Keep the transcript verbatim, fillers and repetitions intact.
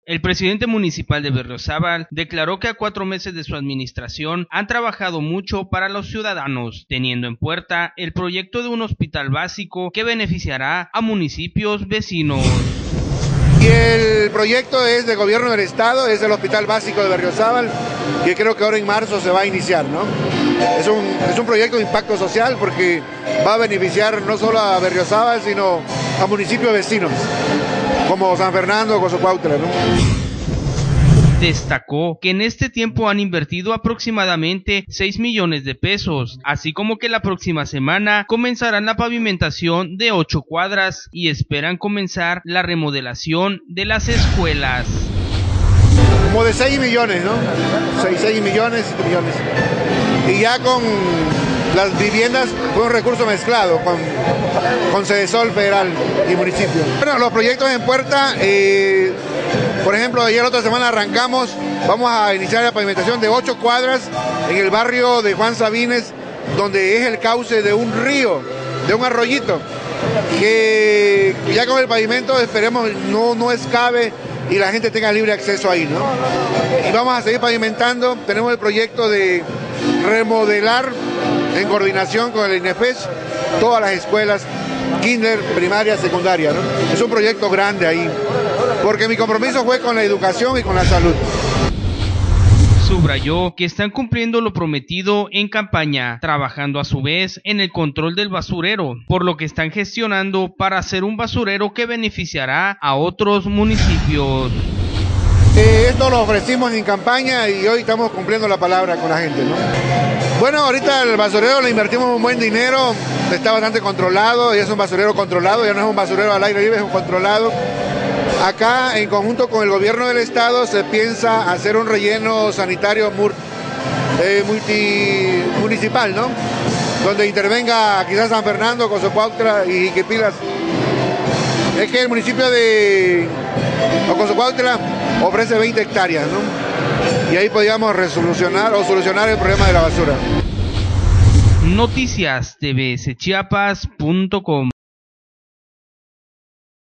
El presidente municipal de Berriozábal declaró que a cuatro meses de su administración han trabajado mucho para los ciudadanos, teniendo en puerta el proyecto de un hospital básico que beneficiará a municipios vecinos. Y el proyecto es del gobierno del estado, es el hospital básico de Berriozábal, que creo que ahora en marzo se va a iniciar, ¿no? Es un, es un proyecto de impacto social porque va a beneficiar no solo a Berriozábal, sino a municipios vecinos, como San Fernando o Cozocuautla, ¿no? Destacó que en este tiempo han invertido aproximadamente seis millones de pesos, así como que la próxima semana comenzarán la pavimentación de ocho cuadras y esperan comenzar la remodelación de las escuelas. Como de seis millones, ¿no? seis millones, siete millones. Y ya con las viviendas fue un recurso mezclado con, con Cedesol Federal y municipio. Bueno, los proyectos en puerta, eh, por ejemplo, ayer la otra semana arrancamos, vamos a iniciar la pavimentación de ocho cuadras en el barrio de Juan Sabines, donde es el cauce de un río, de un arroyito, que ya con el pavimento esperemos no, no escabe y la gente tenga libre acceso ahí, ¿no? Y vamos a seguir pavimentando, tenemos el proyecto de remodelar en coordinación con el INEFES todas las escuelas, kinder, primaria, secundaria, ¿no? Es un proyecto grande ahí, porque mi compromiso fue con la educación y con la salud. Subrayó que están cumpliendo lo prometido en campaña, trabajando a su vez en el control del basurero, por lo que están gestionando para hacer un basurero que beneficiará a otros municipios. Eh, esto lo ofrecimos en campaña y hoy estamos cumpliendo la palabra con la gente, ¿no? Bueno, ahorita el basurero le invertimos un buen dinero, está bastante controlado, ya es un basurero controlado, ya no es un basurero al aire libre, es un controlado. Acá, en conjunto con el gobierno del estado, se piensa hacer un relleno sanitario eh, multimunicipal, ¿no? Donde intervenga quizás San Fernando, Cozocuautla y Jiquipilas. Es que el municipio de Cozocuautla ofrece veinte hectáreas, ¿no? Y ahí podríamos resolucionar o solucionar el problema de la basura. Noticias T V S Chiapas punto com